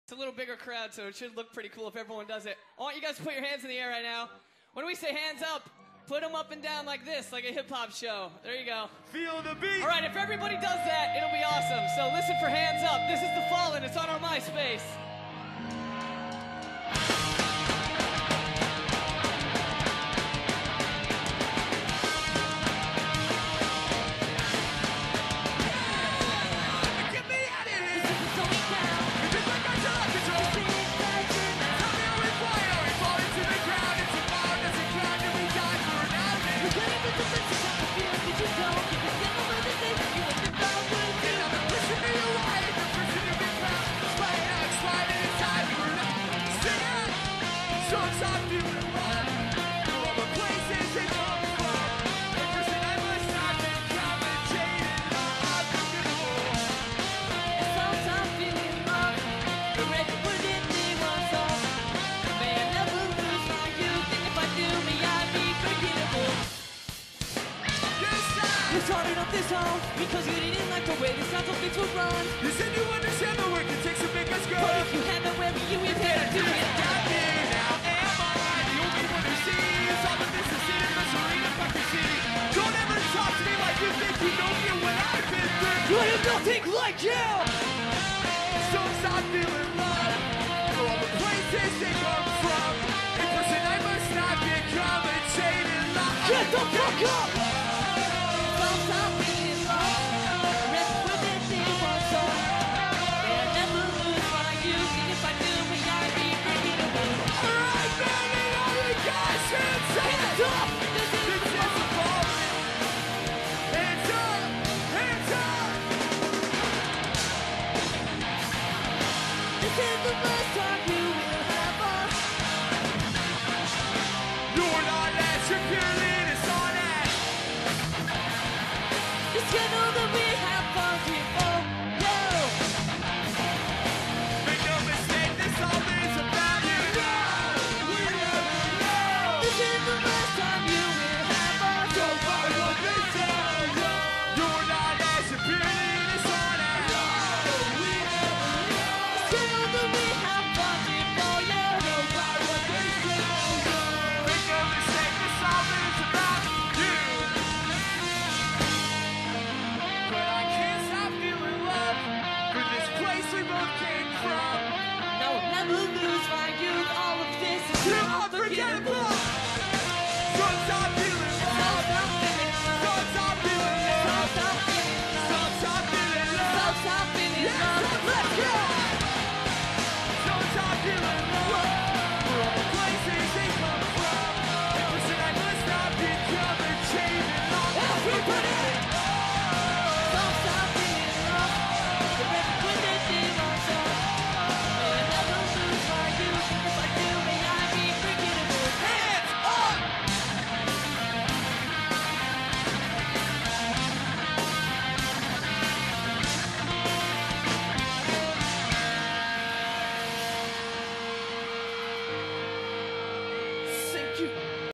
It's a little bigger crowd, so it should look pretty cool if everyone does it. I want you guys to put your hands in the air right now. When we say hands up, put them up and down like this, like a hip-hop show. There you go. Feel the beat. All right, if everybody does that, it'll be awesome. So listen for Hands Up. This is The Fallen. It's on our MySpace. Started up this song because you didn't like the way the sounds of things would run. You said you understand the work it takes to make us go. But if you had nowhere you would better do it. Got me now, am I the only one who sees all of this is seen in misery and hypocrisy? Don't ever talk to me like you think you know me and what I've been through. I am nothing like you. So stop feeling love for all the places they come from. In person I must not become a chain and lock. Get the fuck up! Hands up!